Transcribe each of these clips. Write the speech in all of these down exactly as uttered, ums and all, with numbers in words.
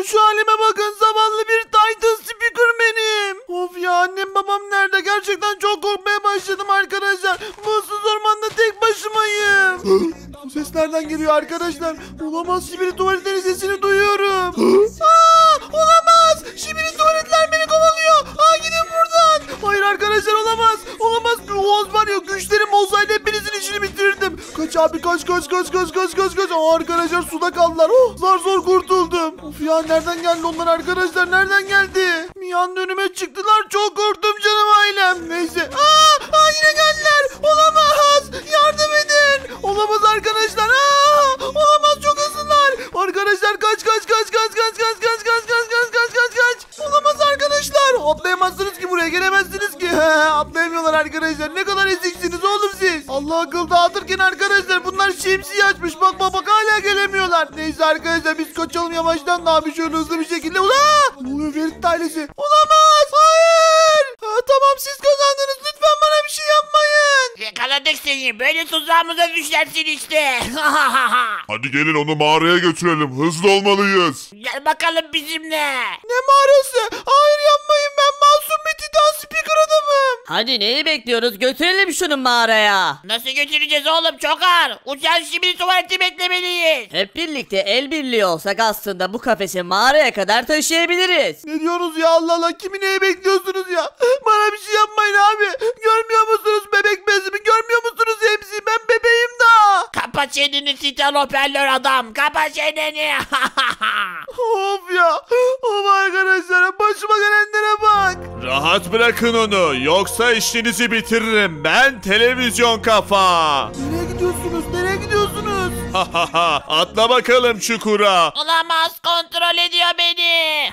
şu halime bakın, zavallı bir Titan speaker benim. Of ya, annem babam nerede? Gerçekten çok korkmaya başladım arkadaşlar. Bu ıssız ormanda tek başımayım. Bu ses nereden geliyor arkadaşlar? Olamaz, Şibiri tuvaletlerin sesini duyuyorum. Aa, olamaz. Şibiri tuvaletler beni kovalıyor. Aa, gidin buradan. Hayır arkadaşlar, olamaz. Olamaz. Oğuz var ya, güçlerim olsaydı hepinizin işini bitirirdim. Kaç abi, kaç kaç kaç kaç kaç kaç kaç. Aa, arkadaşlar suda kaldılar. Oh, zar zor kurtuldum. Of ya, nereden geldi onlar arkadaşlar? Nereden geldi? Bir anda önüme çıktılar. Çok korktum canım ailem. Neyse. Aa, aa yine geldiler. Olamaz. Yardım edin. Olamaz arkadaşlar. Aa, olamaz, çok hızlılar. Arkadaşlar kaç kaç kaç kaç kaç kaç kaç kaç kaç kaç kaç kaç kaç. Olamaz arkadaşlar. Atlayamazsınız ki, buraya gelemezsiniz ki. Atlayamıyorlar arkadaşlar. Ne kadar eziksiniz oğlum siz. Allah akıl dağıtırken arkadaşlar bunlar şemsiye açmış. Bak bak bak, hala gelemiyorlar. Neyse arkadaşlar, biz kaçalım yavaştan da abi, şöyle hızlı bir şekilde. Ulan! Ne oluyor Ferit ailesi? Olamaz. Hayır. Ha, tamam, siz kazandınız. Lütfen bana bir şey yapmayın. Yakaladık seni. Böyle tuzağımıza düşersin işte. Hadi gelin onu mağaraya götürelim. Hızlı olmalıyız. Gel bakalım bizimle. Ne mağarası? Hayır, yapmayın, ben masum bir Titan speaker adamım. Hadi neyi bekliyoruz? Götürelim şunu mağaraya. Nasıl götüreceğiz oğlum? Çok ağır. Uçan şimdi tuvaleti beklemeliyiz. Hep birlikte el birliği olsak aslında bu kafesi mağaraya kadar taşıyabiliriz. Ne diyorsunuz ya, Allah Allah, kimi neye bekliyorsunuz ya? Bana bir şey yapmayın abi. Görmüyor musunuz bebek bezimi? Görmüyor musunuz hepsi? Ben bebeğim daha. Kapa çeneni Titan hoparlör adam. Kapa çeneni. Of ya. Of arkadaşlar, başıma gelenlere bak. Rahat bırakın onu, yoksa işinizi bitiririm. Ben televizyon kafa. Nereye gidiyorsunuz? Nereye gidiyorsunuz? Atla bakalım çukura. Olamaz, kontrol ediyor beni.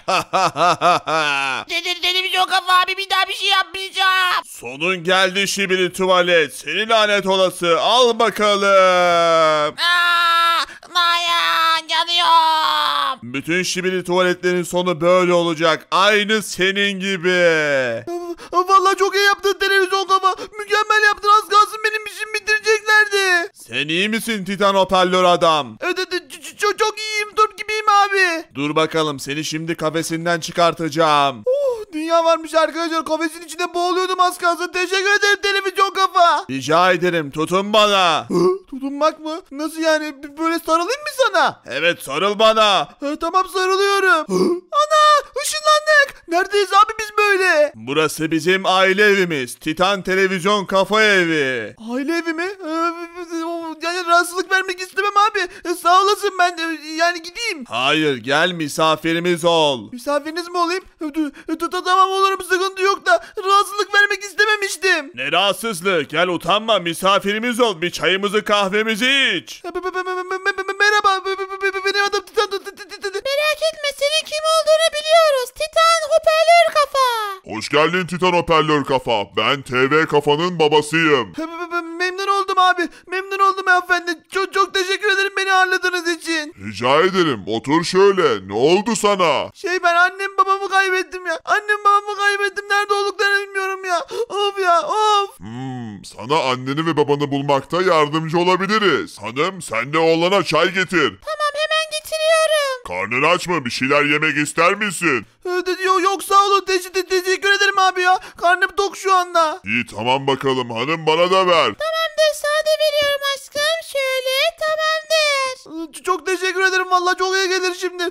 Dedi televizyon kafa abi, bir daha bir şey yapmayacağım. Sonun geldi Şibiri tuvalet. Seni lanet olası. Al bakalım. Aa, dayan, yanıyorum. Bütün Şibiri tuvaletlerin sonu böyle olacak. Aynı senin gibi. Vallahi çok iyi yaptın televizyon kafa. Mükemmel yaptın. Az kalsın benim işimi bitireceklerdi. Sen iyi misin Titan hoparlör adam? Evet, evet, çok, çok iyiyim. Top gibiyim abi. Dur bakalım, seni şimdi kafesinden çıkartacağım. Oh, dünya varmış arkadaşlar. Kafesin içinde boğuluyordum az kalsın. Teşekkür ederim televizyon kafa. Rica ederim, tutun bana. Tutunmak mı? Nasıl yani? Böyle sarılayım mı sana? Evet, sarıl bana. Ha, tamam, sarılıyorum. Ana, ışınlandık. Neredeyiz abi biz böyle? Burası bizim aile evimiz. Titan televizyon kafa evi. Aile evi mi? Ee, yani rahatsızlık vermek istemem abi. Ee, sağ olasın, ben e, yani gideyim. Hayır, gel misafirimiz ol. Misafiriniz mi olayım? Ee, Tamam olurum, sıkıntı yok da rahatsızlık vermek istememiştim. Ne rahatsızlık, gel utanma, misafirimiz ol. Bir çayımızı kahvemizi iç. Merhaba, benim adım Titan. Merak etme, senin kim olduğunu biliyoruz. Titan hoparlör kafa. Hoş geldin Titan hoparlör kafa. Ben T V kafanın babasıyım. Memnun oldum abi. Memnun oldum efendi. Çok çok teşekkür ederim beni ağırladığınız için. Rica ederim. Otur şöyle. Ne oldu sana? Şey, ben annem babamı kaybettim ya. Annem babamı kaybettim. Nerede olduklarını bilmiyorum ya. Of ya, of. Hmm, sana anneni ve babanı bulmakta yardımcı olabiliriz. Hanım, sen de oğlana çay getir. Tamam, hemen getiriyorum. Karnın aç mı? Bir şeyler yemek ister misin? Ee, yok, yok sağ olun. Te te teşekkür ederim abi ya. Karnım tok şu anda. İyi, tamam bakalım. Hanım, bana da ver. Tamamdır, sade veriyorum aşkım. Şöyle, tamamdır. Ee, Çok teşekkür ederim. Vallahi çok iyi gelir şimdi.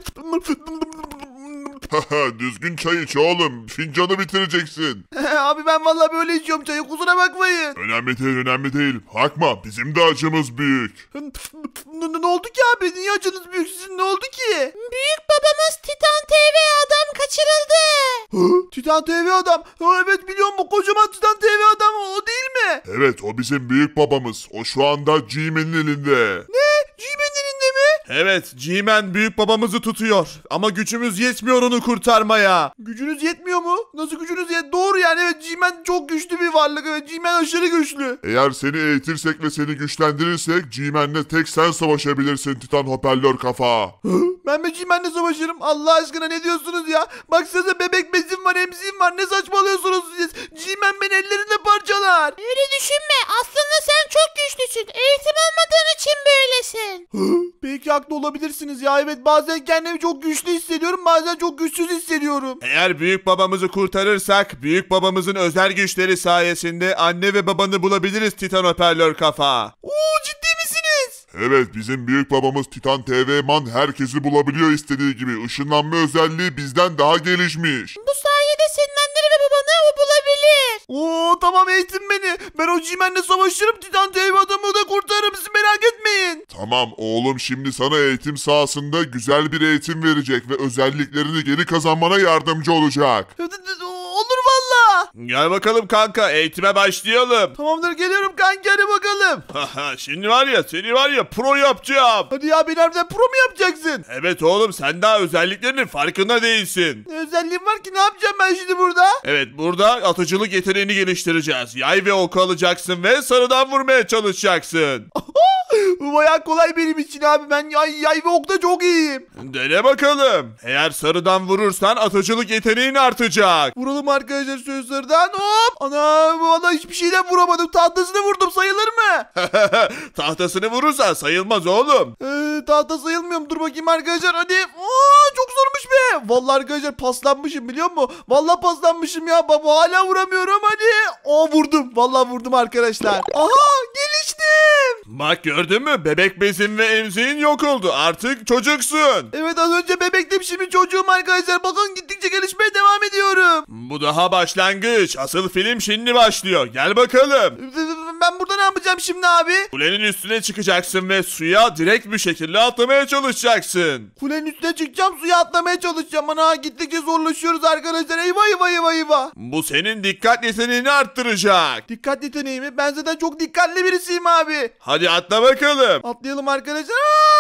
Düzgün çay iç oğlum. Fincanı bitireceksin. Abi ben vallahi böyle içiyorum çayı. Kusura bakmayın. Önemli değil, önemli değil. Bakma, bizim de acımız büyük. Ne, ne oldu ki abi? Niye acınız büyük sizin? Ne oldu ki? Büyük babamız Titan T V adam kaçırıldı. Hı? Titan T V adam. Ha, evet biliyorum, bu kocaman Titan T V adam o değil mi? Evet, o bizim büyük babamız. O şu anda G-Man'in elinde. Ne? G-Man'in elinde mi? Evet, G-Man büyük babamızı tutuyor. Ama gücümüz yetmiyor onu kurtarmaya. Gücünüz yetmiyor mu? Nasıl gücünüz yet? Doğru yani, evet, G-Man çok güçlü bir varlık. Evet, G-Man aşırı güçlü. Eğer seni eğitirsek ve seni güçlendirirsek G-Man'le tek sen savaşabilirsin Titan hoparlör kafa. Hı? Ben mi G-Man'le savaşırım? Allah aşkına ne diyorsunuz ya? Baksanıza, bebek bezim var, emziğim var. Ne saçmalıyorsunuz siz? G-Man beni ellerinde parçalar. Öyle düşünme. Aslında sen çok güçlüsün. Eğitim almadığın için böylesin. Hı? Peki haklı olabilirsiniz ya. Evet, bazen kendimi çok güçlü hissediyorum, bazen çok güçsüz hissediyorum. Eğer büyük babamızı kurtarırsak büyük babamızın özel güçleri sayesinde anne ve babanı bulabiliriz Titan Hoparlör Kafa. Oo, ciddi misiniz? Evet, bizim büyük babamız Titan T V Man herkesi bulabiliyor istediği gibi. Işınlanma özelliği bizden daha gelişmiş. Bu sayede senin anneni ve babanı o bulabilir. Oo, tamam, eğitim beni. Ben o G-Man'le savaşırım, Titan T V adamı da kurtarırım, siz merak etmeyin. Tamam oğlum, şimdi sana eğitim sahasında güzel bir eğitim verecek ve özelliklerini geri kazanmana yardımcı olacak. Olur valla. Gel bakalım kanka, eğitime başlayalım. Tamamdır, geliyorum kanka, hadi bakalım. Haha, şimdi var ya seni var ya pro yapacağım. Hadi ya, beni harbiden pro mu yapacaksın? Evet oğlum, sen daha özelliklerinin farkında değilsin. Ne özelliğim var ki, ne yapacağım ben şimdi burada? Evet, burada atıcılık yeteneğini geliştireceğiz. Yay ve ok alacaksın ve sarıdan vurmaya çalışacaksın. Bu bayağı kolay benim için abi, ben yay, yay ve okta çok iyiyim. Dene bakalım. Eğer sarıdan vurursan atıcılık yeteneğin artacak. Vuralım arkadaşlar sözlerden, hop. Ana, valla hiçbir şeyden vuramadım, tahtasını vurdum, sayılır mı? Tahtasını vurursan sayılmaz oğlum. Ee, tahta sayılmıyorum, dur bakayım arkadaşlar, hadi. Aa, çok zormuş be. Vallahi arkadaşlar paslanmışım, biliyor musun? Vallahi paslanmışım ya baba, hala vuramıyorum, hadi. Aa, vurdum, vallahi vurdum arkadaşlar. Aha, geliştim. Bak, gördün mü? Bebek bezin ve emziğin yok oldu. Artık çocuksun. Evet, az önce bebektim, şimdi çocuğum arkadaşlar. Bakın, gittikçe gelişmeye devam ediyorum. Bu daha başlangıç. Asıl film şimdi başlıyor. Gel bakalım. Ben burada ne yapacağım şimdi abi? Kulenin üstüne çıkacaksın ve suya direkt bir şekilde atlamaya çalışacaksın. Kulenin üstüne çıkacağım, suya atlamaya çalışacağım. Ana, gittikçe zorlaşıyoruz arkadaşlar. Eyvah eyvah eyvah eyvah. Bu senin dikkat yeteneğini arttıracak. Dikkat yeteneğimi. Ben zaten çok dikkatli birisiyim abi. Hadi atla bakalım. Atlayalım arkadaşlar.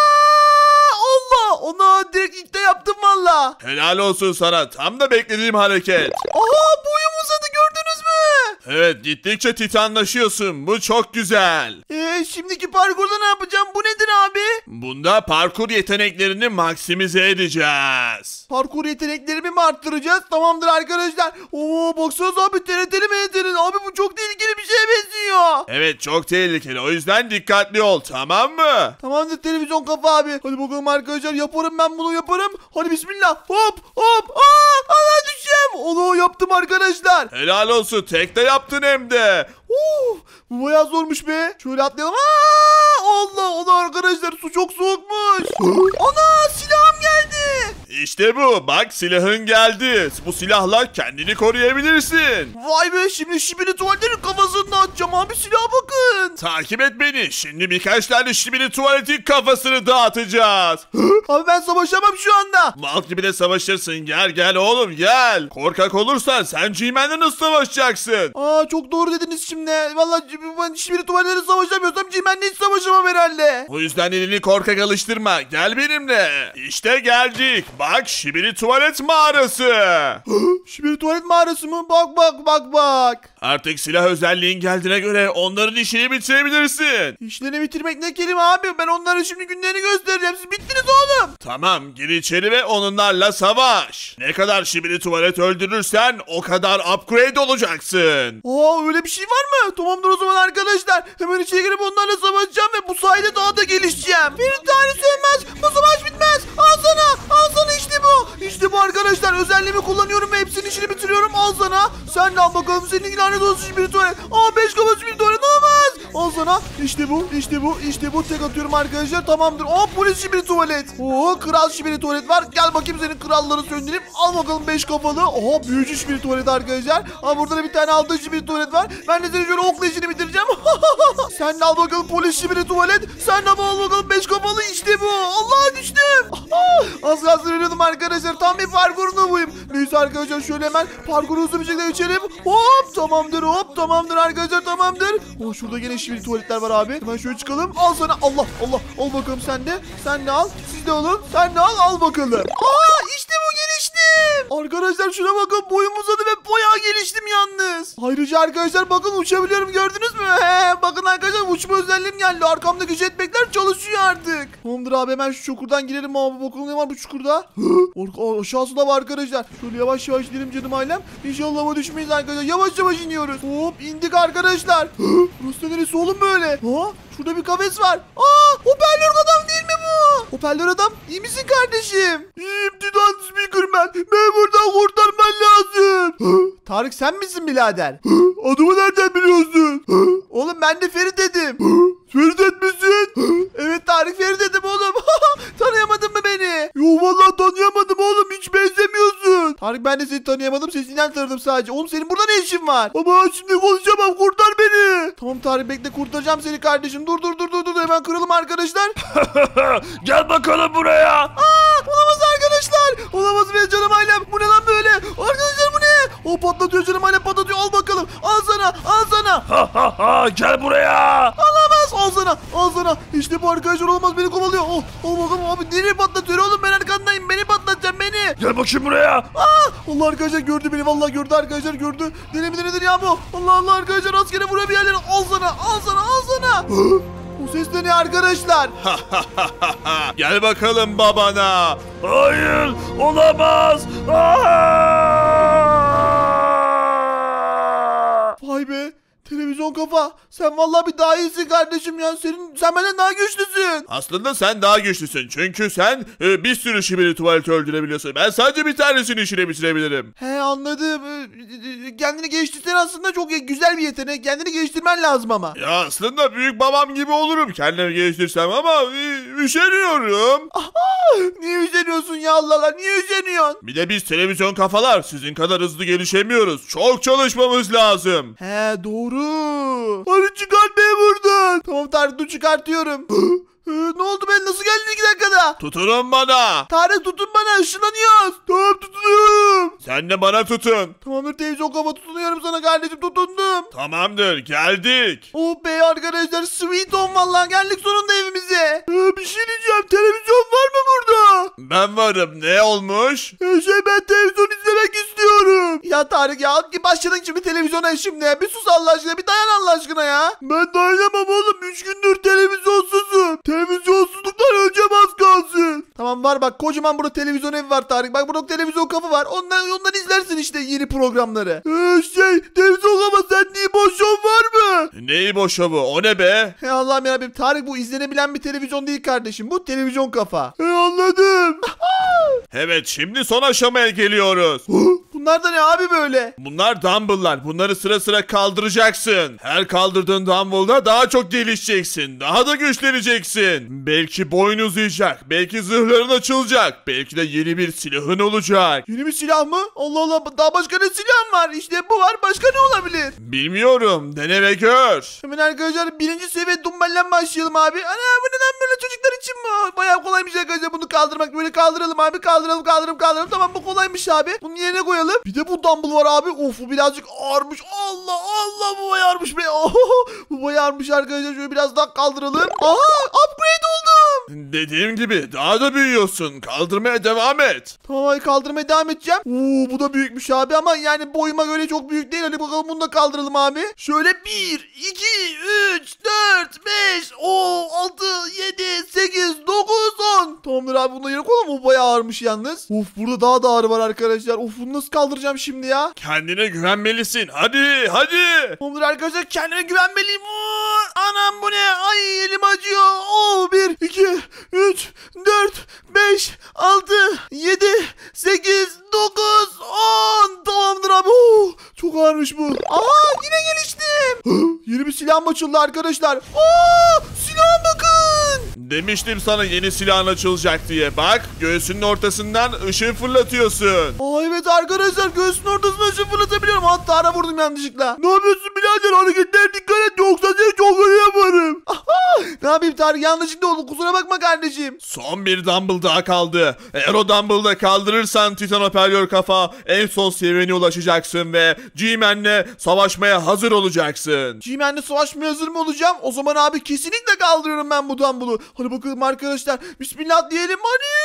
Aa, Allah. Ona direkt ilk de yaptım valla. Helal olsun sana. Tam da beklediğim hareket. Aha, boyum uzadı, gördünüz mü? Evet, gittikçe titanlaşıyorsun. Bu çok güzel. Eee, şimdiki parkurda ne yapacağım? Bu nedir abi? Bunda parkur yeteneklerini maksimize edeceğiz. Parkur yeteneklerimi mi arttıracağız? Tamamdır arkadaşlar. Oo, baksanıza abi, T R T'li mi yeteneğin? Abi bu çok tehlikeli bir şeye benziyor. Evet, çok tehlikeli. O yüzden dikkatli ol, tamam mı? Tamamdır televizyon kafa abi. Hadi bakalım arkadaşlar, yaparım ben bunu, yaparım. Hadi bismillah. Hop hop. Aa, ana düşeceğim. Onu yaptım arkadaşlar. Helal olsun. Tek de yaptın hem de. Uh, bu bayağı zormuş be. Şöyle atlayalım. Aa, Allah Allah arkadaşlar, su çok soğukmuş. Ana, silahım geldi. İşte bu. Bak, silahın geldi. Bu silahla kendini koruyabilirsin. Vay be, şimdi şibili tuvaletlerin kafasını da atacağım abi, silaha bakın. Takip et beni. Şimdi birkaç tane şibili tuvaletin kafasını dağıtacağız. Abi ben savaşamam şu anda. Mal gibi de savaşırsın. Gel gel oğlum gel. Korkak olursan sen G-Man'le nasıl savaşacaksın? Aa, çok doğru dediniz şimdi. Vallahi ben şibili tuvaletleri savaşamıyorsam G-Man'le hiç savaşamam herhalde. O yüzden elini korkak alıştırma. Gel benimle. İşte geldik. Bak, şibili tuvalet mağarası. Şibili tuvalet mağarası mı? Bak bak bak bak. Artık silah özelliğin geldiğine göre onların işini bitirebilirsin. İşlerini bitirmek ne kelime abi? Ben onlara şimdi günlerini göstereceğim. Siz bittiniz oğlum. Tamam, gir içeri ve onlarla savaş. Ne kadar şibili tuvalet öldürürsen o kadar upgrade olacaksın. Aa, öyle bir şey var mı? Tamamdır o zaman arkadaşlar. Hemen içeri girip onlarla savaşacağım ve bu sayede daha da gelişeceğim. Bir tane sönmez. Bu savaş bitmez. Al sana. Al sana, işte bu. İşte bu arkadaşlar. Özelliğimi kullanıyorum ve hepsinin işini bitiriyorum. Al sana. Sen de al bakalım. Senin lanet olsun şibili tuvalet. Aa, beş kafa şibili tuvalet. Olmaz. Al sana. İşte bu. İşte bu. İşte bu. Tek atıyorum arkadaşlar. Tamamdır. Aa, polis şibili tuvalet. Oo, kral şibili tuvalet var. Gel bakayım, senin kralları söndüreyim. Al bakalım beş kafalı. Aha, büyücü şibili tuvalet arkadaşlar. Aa, burada da bir tane altın şibili tuvalet var. Ben de seni şöyle okla işini bitireceğim. Sen de al bakalım polis şibili tuvalet. Sen de al bakalım beş kafalı. İşte bu. Allah, düştüm. Az kalsın ölüyordum arkadaşlar. Tam bir parkurunu buyum. Neyse arkadaşlar, şöyle hemen parkuru hızlı bir şekilde geçelim. Hop, tamamdır, hop, tamamdır arkadaşlar, tamamdır. Oh, şurada gene şibili tuvaletler var abi. Hemen şöyle çıkalım. Al sana. Allah Allah. Al bakalım sen de. Sen de al. Siz de alın. Sen de al. Al bakalım. Aa, işte bu, geliştim. Arkadaşlar şuna bakın, boyum uzadı ve bayağı geliştim yalnız. Ayrıca arkadaşlar bakın, uçabiliyorum, gördünüz mü? He, bakın arkadaşlar, uçma özelliğim geldi. Arkamdaki jetpackler çalışıyor artık. Tamamdır abi, hemen şu çukurdan girelim abi. Bakalım ne var bu çukurda. Hı? Aşağısı da var arkadaşlar. Şöyle yavaş yavaş gidelim canım ailem. İnşallah hava düşmeyiz arkadaşlar. Yavaş yavaş iniyoruz. Hop, indik arkadaşlar. Hı? Burası da neresi oğlum böyle? Ha? Şurada bir kafes var. Aa, hoparlör adam değil mi bu? Hoparlör adam iyi misin kardeşim? İyiyim Titan Speakerman. Beni buradan kurtarman lazım. Tarık sen misin birader? Adımı nereden biliyorsun? Oğlum ben de Ferit dedim. Ferit misin? Evet Tarık Ferit dedim oğlum. Tanıyamadın mı beni? Yok vallahi tanıyamadım oğlum, hiç benzemiyorsun. Tarık ben de seni tanıyamadım, sesinden tanıdım sadece. Oğlum senin burada ne işin var? Baba şimdi konuşamam, kurtar beni. Tamam Tarık bekle, kurtaracağım seni kardeşim. Dur dur dur dur dur hemen kıralım arkadaşlar. Gel bakalım buraya. Aa, olamaz arkadaşlar. Olamaz benim canım ailem. Bu ne lan böyle? Arkadaşlar bu ne? O patlatıyor canım ailem, patlatıyor. Al bakalım. Al sana. Al sana. Ha ha ha, gel buraya. Olamaz. Al sana. Al sana. İşte bu arkadaşlar, olmaz beni kovalıyor. Oh, al bakalım abi. Nereye patlatıyor oğlum? Ben arkandayım. Beni patlatacağım beni. Gel bakayım buraya. Aa, Allah arkadaşlar gördü beni. Vallahi gördü arkadaşlar, gördü. Deli midir nedir ya bu? Allah Allah arkadaşlar, askere vuruyor bir yerlere. Al sana. Al sana. Al sana. O ses de ne arkadaşlar? Gel bakalım babana. Hayır, olamaz. Vay be. Televizyon kafa. Sen vallahi bir daha iyisin kardeşim ya. Senin, sen benden daha güçlüsün. Aslında sen daha güçlüsün. Çünkü sen e, bir sürü şibiri tuvalete öldürebiliyorsun. Ben sadece bir tanesini işine bitirebilirim. He anladım. Ee, Kendini geliştirsen aslında çok güzel bir yetenek. Kendini geliştirmen lazım ama. Ya aslında büyük babam gibi olurum kendimi geliştirsem ama e, üşeniyorum. Niye üşeniyorsun ya Allah Allah? Niye üşeniyorsun? Bir de biz televizyon kafalar sizin kadar hızlı gelişemiyoruz. Çok çalışmamız lazım. He doğru. Hadi çıkart beni buradan. Tamam Tarık dur, çıkartıyorum. Ee, ne oldu, ben nasıl geldin iki dakikada? Tutunun bana. Tarık tutun bana, ışınlanıyoruz. Tamam tutunuyorum. Sen de bana tutun. Tamamdır televizyon kafa, tutunuyorum sana kardeşim, tutundum. Tamamdır, geldik. Oh be arkadaşlar, sweet home vallahi, geldik sonunda evimize. Ee, bir şey diyeceğim, televizyon var mı burada? Ben varım, ne olmuş? Ee, şey ben televizyon izlemek istiyorum. Ya Tarık ya, başladın şimdi televizyona şimdi ya. Bir sus Allah aşkına, bir dayan Allah aşkına ya. Ben dayanamam oğlum, üç gündür televizyonsuzum. Televizyonsuzluktan öleceğim az kalsın. Tamam var bak, kocaman burada televizyon evi var Tarık. Bak burada televizyon kapı var. Ondan, ondan izlersin işte yeni programları. Ee, şey televizyon kapı, sen niye boş yol var mı? Neyi boşa bu? O ne be? He Allah'ım yarabbim Tarık, bu izlenebilen bir televizyon değil kardeşim. Bu televizyon kafa. He anladım. Evet, şimdi son aşamaya geliyoruz. Bunlar da ne abi böyle? Bunlar dumbbell'lar. Bunları sıra sıra kaldıracaksın. Her kaldırdığın dumbbell'da daha çok gelişeceksin. Daha da güçleneceksin. Belki boyun uzayacak. Belki zırhların açılacak. Belki de yeni bir silahın olacak. Yeni bir silah mı? Allah Allah, daha başka ne silahım var? İşte bu var, başka ne olabilir? Bilmiyorum. Dene ve gör. Hemen arkadaşlar birinci seviye dumbbellen başlayalım abi. Ana bu neden böyle, çocuklar için mi? Bayağı kolaymış arkadaşlar bunu kaldırmak. Böyle kaldıralım abi, kaldıralım kaldıralım kaldıralım. Tamam bu kolaymış abi. Bunun yerine koyalım. Bir de bu dumbbell var abi. Of bu birazcık ağırmış. Allah Allah, bu bayağı ağırmış be. Oh, bu bayağı ağırmış arkadaşlar. Şöyle biraz daha kaldıralım. Aha upgrade oldum. Dediğim gibi daha da büyüyorsun. Kaldırmaya devam et. Tamam abi, kaldırmaya devam edeceğim. Oo bu da büyükmüş abi ama yani boyuma göre çok büyük değil. Hadi bakalım bunu da kaldıralım abi. Şöyle bir, iki, üç, dört, beş, altı, yedi, sekiz, dokuz, on. Tamamdır abi, bunu da yere koyalım. O bayağı ağırmış yalnız. Of burada daha da ağır var arkadaşlar. Of bunu nasıl kaldıracağım şimdi ya? Kendine güvenmelisin. Hadi hadi. Tamamdır arkadaşlar, kendime güvenmeliyim. Oo, anam bu ne? Ay elim acıyor. Oo bir, iki, üç, dört, beş, altı, yedi, sekiz, dokuz, on. Tamamdır abi. Oo, çok ağırmış bu. Aa yine geliştim. Yeni bir silahım açıldı arkadaşlar. Oo silaha bakın. Demiştim sana yeni silahın açılacak diye. Bak göğsünün ortasından ışın fırlatıyorsun. Aa evet arkadaşlar, göğsünün ortasına ışın fırlatabiliyorum. Hatta ara vurdum yanlışlıkla. Ne yapıyorsun birader, hareketlerine dikkat et yoksa seni çok kötü yaparım. Ne yapayım Tarık, yanlışlıkla oldu, kusura bakma kardeşim. Son bir dumbbell daha kaldı. Eğer o dumbbell'ı da kaldırırsan Titan Hoparlör Kafa en son seviyene ulaşacaksın ve G-Man'le savaşmaya hazır olacaksın. G-Man'le savaşmaya hazır mı olacağım? O zaman abi kesinlikle kaldırıyorum ben bu dumbbell'u. Hadi bakalım arkadaşlar. Bismillah diyelim hadi.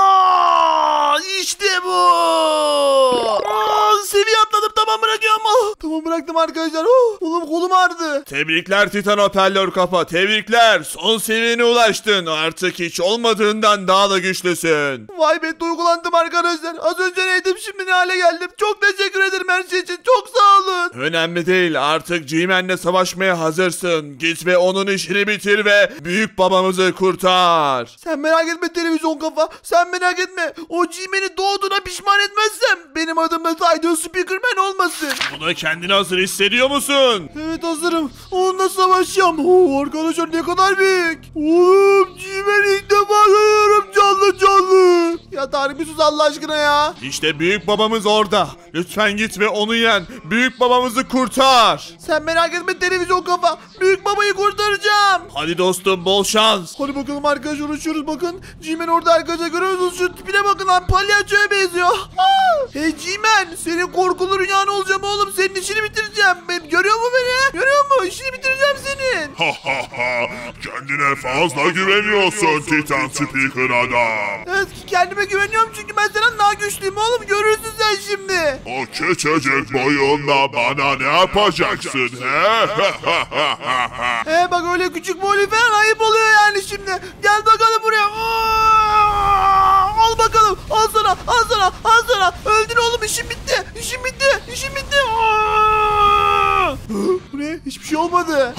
İşte bu. Aa, seviye atladım, tamam bırakıyorum. Tamam bıraktım arkadaşlar. Oh, oğlum kolum ağrıdı. Tebrikler Titan Hoparlör Kafa, tebrikler. Son seviyene ulaştın. Artık hiç olmadığından daha da güçlüsün. Vay be, duygulandım arkadaşlar. Az önce neydim, şimdi ne hale geldim. Çok teşekkür ederim her şey için. Çok sağ olun. Önemli değil, artık G-Man'le savaşmaya hazırsın. Git ve onun işini bitir ve büyük babamızı kurtar. Sen merak etme televizyon kafa. Sen merak etme. O G-Man'i doğduğuna pişman etmezsem benim adım da Titan Speakerman olmasın. Buna kendini hazır hissediyor musun? Evet hazırım. Onunla savaşacağım. Oo, arkadaşlar ne kadar büyük. Oğlum G-Man'i ilk defa görüyorum canlı canlı. Ya Tarık bir sus Allah aşkına ya. İşte büyük babamız orada. Lütfen git ve onu yen. Büyük babamızı kurtar. Sen merak etme televizyon kafa. Büyük babayı kurtaracağım. Hadi dostum, bol şans. Hadi bakalım arkadaşlar, uğraşıyoruz bakın. G-Man orada arkadaşlar, görüyor musunuz? Şu tipine bakın lan, palyaçoya benziyor. Aa! Hey G-Man, senin korkulu rüyan olacağım oğlum. Senin işini bitireceğim. Ben, görüyor mu beni? Görüyor mu? İşini bitireceğim senin. Ha ha ha. Kendine fazla güveniyorsun Titan Speaker adam. Evet, kendime güveniyorum çünkü ben senden daha güçlüyüm oğlum. Görürsün sen şimdi. O küçücük boyunla bana ne yapacaksın he? He bak, öyle küçük boylu falan ayıp oluyor yani şimdi. Gel bakalım buraya. Aa! Al bakalım. Al sana. Al sana. Al sana. Öldün oğlum, işim bitti. İşim bitti. İşim bitti. Aa! Bu ne? Hiçbir şey olmadı.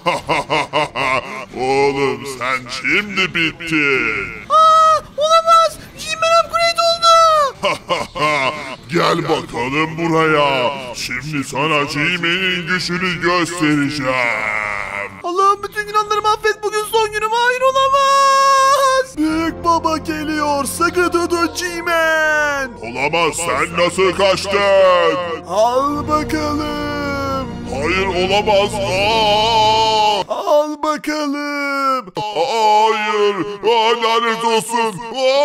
Oğlum sen şimdi bittin. Aa! Olamaz. G-Man upgrade oldu. Gel bakalım buraya. Şimdi sana G-Man'in gücünü göstereceğim. Allah'ım bütün günahlarımı affet. Bugün son günüm. Hayır, olamaz. Büyük baba geliyor. Sakın tutun G-Man. Olamaz, sen nasıl kaçtın? Al bakalım. Hayır olamaz. Aa! Al bakalım. Hayır. Aa, lanet olsun.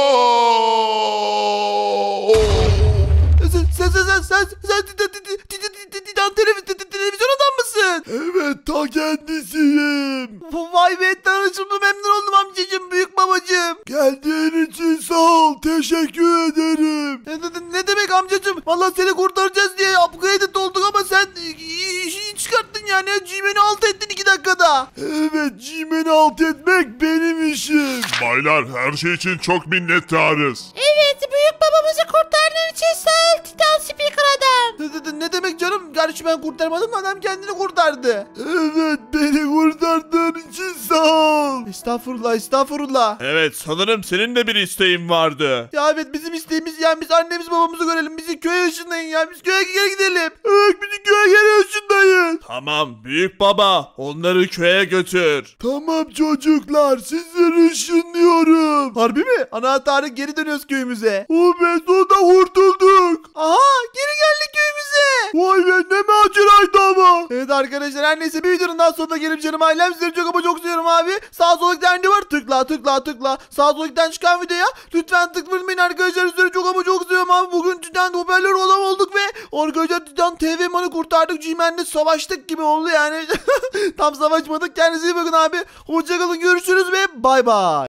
Aa! Sen sen sen sen sen Titan televizyon adam mısın? Evet, ta kendisiyim. Vay be, tanışımda memnun oldum amcacığım, büyük babacığım. Geldiğin için sağ ol, teşekkür ederim. Ne, ne, ne demek amcacığım? Vallahi seni kurtaracağız diye upgraded olduk ama sen işini çıkarttın yani. G-Man'i alt ettin iki dakikada. Evet, G-Man'i alt etmek benim işim. Baylar, her şey için çok minnettarız. Evet, büyük babamızı kurtardığın için sağ ol Titan Speaker adam. Ne, ne, ne demek canım? Gerçi ben kurtarmadım, adam kendini kurtardı. Evet, beni kurtardığın için sağ ol. Estağfurullah, estağfurullah. Evet, sanırım senin de bir isteğin vardı. Ya evet, bizim isteğimiz yani biz annemiz babamızı görelim. Bizi köye ışınlayın ya. Biz köye geri gidelim. Evet, bizi köye geri ışınlayın. Tamam, büyük baba, onları köye götür. Tamam çocuklar, sizleri ışınlıyorum. Harbi mi? Ana Tarık, geri dönüyoruz köyümüze. O be, sonunda kurtulduk. Aha, geri geldik köyümüze. Vay be, ne maceraydı ama. Evet arkadaşlar, her neyse bir videonun daha sonuna gelip canım ailem, sizleri çok ama çok seviyorum abi. Sağ sola giden var, tıkla tıkla tıkla. Sağ sola giden çıkan videoya lütfen tıklamayın arkadaşlar, sizleri çok ama çok seviyorum abi. Bugün Titan hoparlör olan olduk ve arkadaşlar Titan T V manı kurtardık. G-Man'le savaştık gibi oldu yani. Tam savaşmadık. Kendinize iyi bakın abi. Hoşçakalın, görüşürüz ve bay bay.